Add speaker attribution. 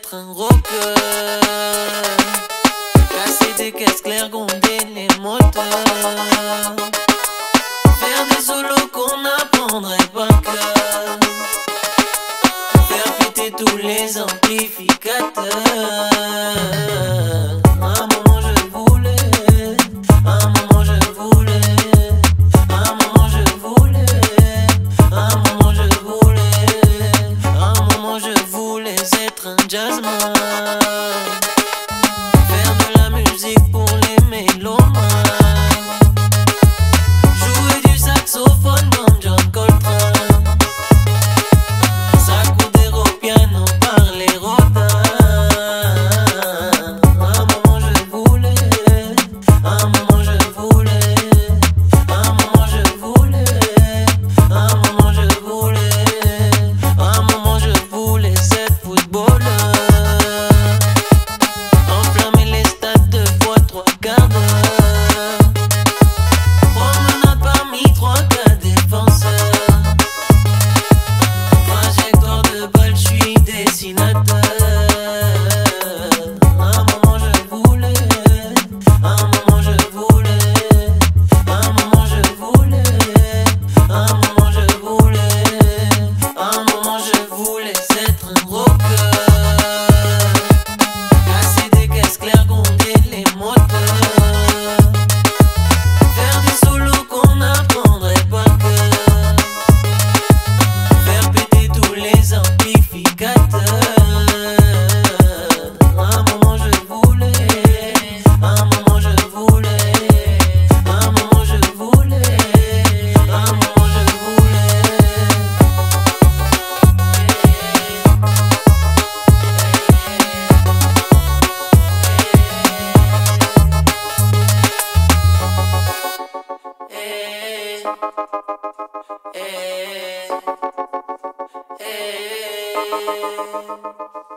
Speaker 1: être un rocker. Casser des caisses claires, gronder les moteurs. Faire des solos qu'on n'apprendrait pas cœur. Faire péter tous les amplificateurs. À un moment je voulais, à un moment je voulais, à un moment je voulais, à un moment je voulais, à un moment je voulais être un jazzman. Faire de la musique pour les mélomanes. Jouer du saxophone comme John Coltrane. S'accouder au piano par les rodins. À un moment je voulais, à un moment je voulais, à un moment je voulais, à un moment je voulais, à un moment je voulais être footballeur. Enflammer les stades 2 fois 3 quarts d'heure. Promenade parmi 3-4 défenseurs. Trajectoire de balle, j'suis dessinateur. À un moment je voulais, à un moment je voulais, à un moment je voulais, à un moment je voulais, à un moment je voulais être un rocker. Casser des caisses claires, gronder les moteurs. Faire des solos qu'on n'apprendrait pas cœur. Faire péter tous les amplificateurs. À un moment je voulais, à un moment je voulais, à un moment je voulais, à un moment je voulais. Hey, hey, hey.